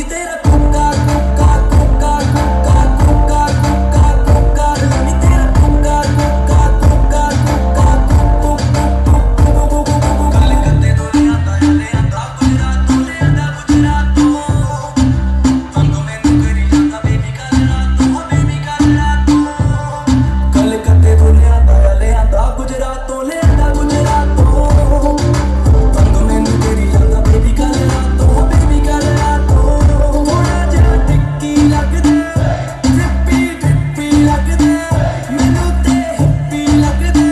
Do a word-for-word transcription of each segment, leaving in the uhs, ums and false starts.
नी तेरा कुक्का कुक्का कुक्का कुक्का कुक्का कुक्का कुक्का नी तेरा कुक्का कुक्का कुक्का कुक्का कल कते तो ले आता ले आता गुजरात तो ले आता गुजरात तो तंग मैनू करी जांदा बेबी कल रात तो बेबी कल रात तो कल कते तो ले आता ले आता गुजरात तो ले आता गुजरात तो तंग मैनू करी जांदा बेबी कल रात तो बेबी कल रात तो थोड़ा जिहा टिक्की लगदे ट्रिप्पी ट्रिप्पी लगदे मैनू ते हिप्पी लगदे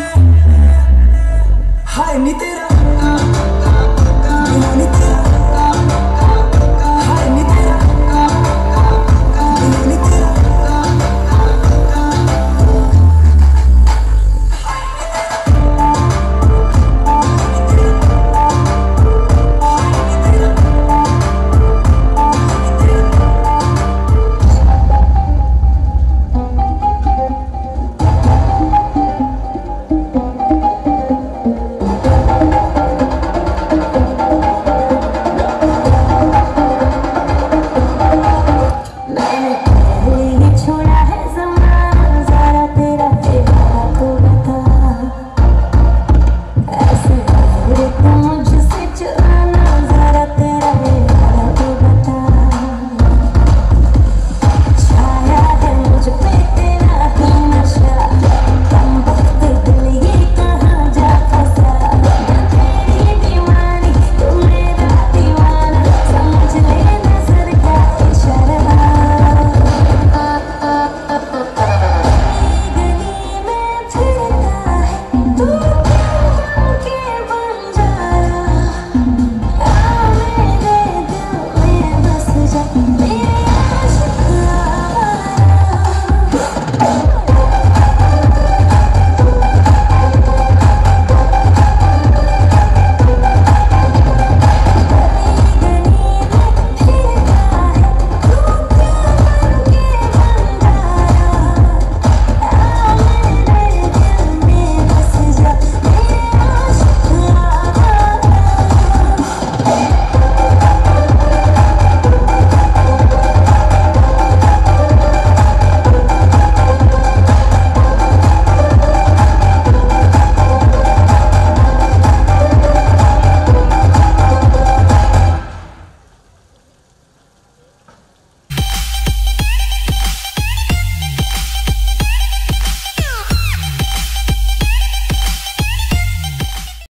हाय नी तेरा नी तेरा हाय नी तेरा नी तेरा